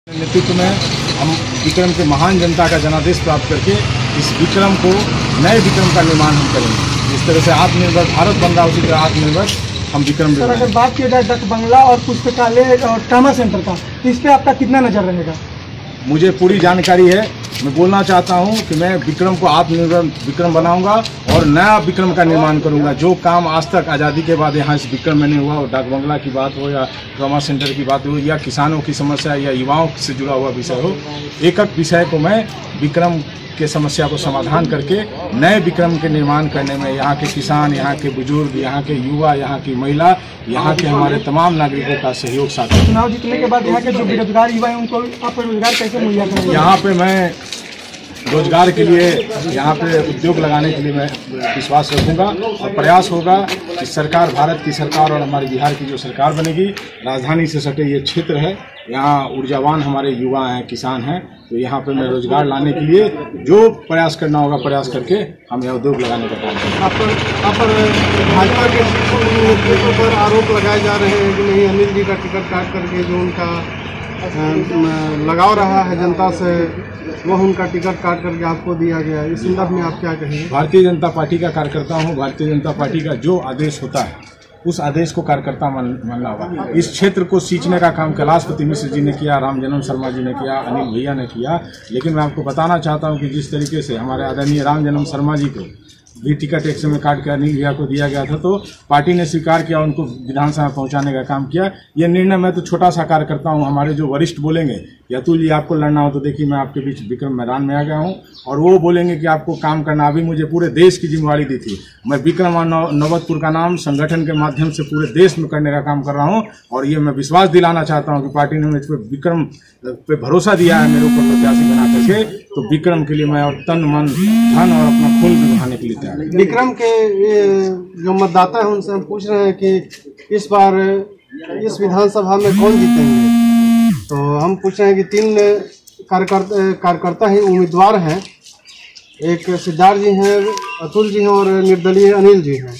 नेतृत्व में हम विक्रम के महान जनता का जनादेश प्राप्त करके इस विक्रम को नए विक्रम का निर्माण हम करेंगे। जिस तरह से आत्मनिर्भर भारत बन रहा है उसी तरह आत्मनिर्भर हम विक्रम। सर, अगर बात की जाए डाक बंगला और पुस्तकालय और ट्रामा सेंटर का, तो इस पर आपका कितना नजर रहेगा? मुझे पूरी जानकारी है। मैं बोलना चाहता हूं कि मैं विक्रम को आत्मनिर्भर विक्रम बनाऊंगा और नया विक्रम का निर्माण करूंगा। जो काम आज तक आज़ादी के बाद यहाँ इस विक्रम में नहीं हुआ, और डाक बंगला की बात हो या ट्रॉमा सेंटर की बात हो या किसानों की समस्या या युवाओं से जुड़ा हुआ विषय हो, एक एक विषय को मैं विक्रम के समस्या को समाधान करके नए विक्रम के निर्माण करने में यहाँ के किसान, यहाँ के बुजुर्ग, यहाँ के युवा, यहाँ की महिला, यहाँ के हमारे तमाम नागरिकों का सहयोग साथ है। चुनाव जीतने के बाद यहाँ के जो बेरोजगार युवा हैं उनको आप रोजगार कैसे मुहैया करेंगे? यहाँ पे मैं रोजगार के लिए, यहाँ पे उद्योग लगाने के लिए मैं विश्वास रखूंगा और प्रयास होगा कि सरकार, भारत की सरकार और हमारे बिहार की जो सरकार बनेगी, राजधानी से सटे ये क्षेत्र है, यहाँ ऊर्जावान हमारे युवा हैं, किसान हैं, तो यहाँ पे मैं रोजगार लाने के लिए जो प्रयास करना होगा प्रयास करके हम यहाँ उद्योग लगाने का काम करेंगे। आप पर भाजपा के नेतृत्व पर आरोप लगाए जा रहे हैं कि नहीं, अनिल जी का टिकट काट करके जो उनका लगाव रहा है जनता से, वह उनका टिकट काट करके आपको दिया गया है। इस संदर्भ में आप क्या कहेंगे? भारतीय जनता पार्टी का कार्यकर्ता हूँ। भारतीय जनता पार्टी का जो आदेश होता है उस आदेश को कार्यकर्ता मानना होगा। इस क्षेत्र को सींचने का काम कैलाशपति मिश्र जी ने किया, रामजन्म शर्मा जी ने किया, अनिल भैया ने किया। लेकिन मैं आपको बताना चाहता हूं कि जिस तरीके से हमारे आदरणीय रामजन्म शर्मा जी को भी टिकट एक समय काट के अनिल भैया को दिया गया था, तो पार्टी ने स्वीकार किया, उनको विधानसभा पहुंचाने का काम किया। यह निर्णय, मैं तो छोटा सा कार्यकर्ता हूं, हमारे जो वरिष्ठ बोलेंगे कि अतुल जी आपको लड़ना हो तो देखिए मैं आपके बीच विक्रम मैदान में आ गया हूं, और वो बोलेंगे कि आपको काम करना, अभी मुझे पूरे देश की जिम्मेवारी दी थी। मैं विक्रम और नवतपुर का नाम संगठन के माध्यम से पूरे देश में करने का काम कर रहा हूं, और ये मैं विश्वास दिलाना चाहता हूं कि पार्टी ने मुझ पर विक्रम पे भरोसा दिया है मेरे ऊपर प्रत्याशी बना करके, तो विक्रम के लिए मैं और तन मन धन और अपना खून भी बहाने के लिए तैयार हूं। विक्रम के जो मतदाता हैं उनसे हम पूछ रहे हैं कि इस बार इस विधानसभा में कौन जीतेंगे, तो हम पूछ रहे हैं कि 3 कार्यकर्ता ही उम्मीदवार हैं। एक सिद्धार्थ जी हैं, अतुल जी हैं और निर्दलीय अनिल जी हैं।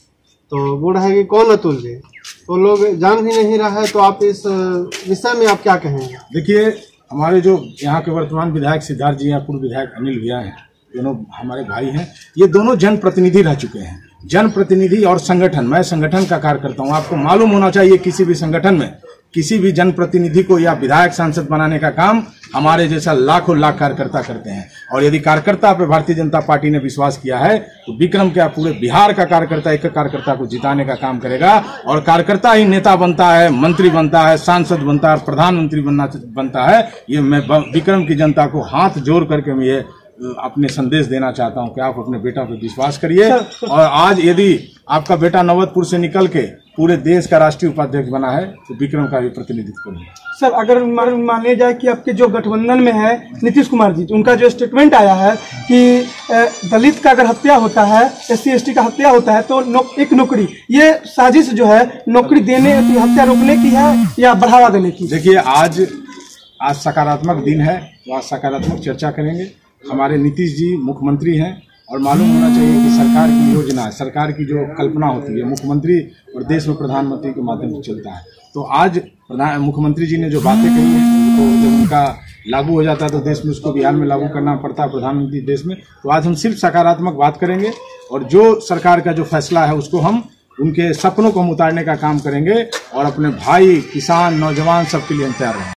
तो बोल रहा है कि कौन अतुल जी, तो लोग जान भी नहीं रहा है, तो आप इस विषय में आप क्या कहेंगे? देखिए, हमारे जो यहाँ के वर्तमान विधायक सिद्धार्थ जी हैं, पूर्व विधायक अनिल भैया हैं, दोनों हमारे भाई हैं। ये दोनों जनप्रतिनिधि रह चुके हैं। जनप्रतिनिधि और संगठन, मैं संगठन का कार्य करता हूँ। आपको मालूम होना चाहिए किसी भी संगठन में किसी भी जनप्रतिनिधि को या विधायक सांसद बनाने का काम हमारे जैसा लाखों लाख कार्यकर्ता करते हैं। और यदि कार्यकर्ता पे भारतीय जनता पार्टी ने विश्वास किया है तो विक्रम क्या पूरे बिहार का कार्यकर्ता एक कार्यकर्ता को जिताने का काम करेगा, और कार्यकर्ता ही नेता बनता है, मंत्री बनता है, सांसद बनता है, प्रधानमंत्री बनता है। ये मैं विक्रम की जनता को हाथ जोड़ करके मैं ये अपने संदेश देना चाहता हूं कि आप अपने बेटा पर विश्वास करिए। और आज यदि आपका बेटा नवतपुर से निकल के पूरे देश का राष्ट्रीय उपाध्यक्ष बना है तो विक्रम का भी प्रतिनिधित्व करिए। सर, अगर माने जाए कि आपके जो गठबंधन में है नीतीश कुमार जी, उनका जो स्टेटमेंट आया है कि दलित का अगर हत्या होता है, SC ST का हत्या होता है तो एक नौकरी, ये साजिश जो है नौकरी देने की, हत्या रोकने की है या बढ़ावा देने की? देखिए, आज सकारात्मक दिन है, तो आज सकारात्मक चर्चा करेंगे। हमारे नीतीश जी मुख्यमंत्री हैं और मालूम होना चाहिए कि सरकार की योजना, सरकार की जो कल्पना होती है, मुख्यमंत्री और देश में प्रधानमंत्री के माध्यम से चलता है। तो आज मुख्यमंत्री जी ने जो बातें कही हैं, तो जब उनका लागू हो जाता है तो देश में उसको बिहार में लागू करना पड़ता है, प्रधानमंत्री देश में। तो आज हम सिर्फ सकारात्मक बात करेंगे और जो सरकार का जो फैसला है उसको हम, उनके सपनों को हम उतारने का काम करेंगे, और अपने भाई, किसान, नौजवान सबके लिए हम तैयार रहेंगे।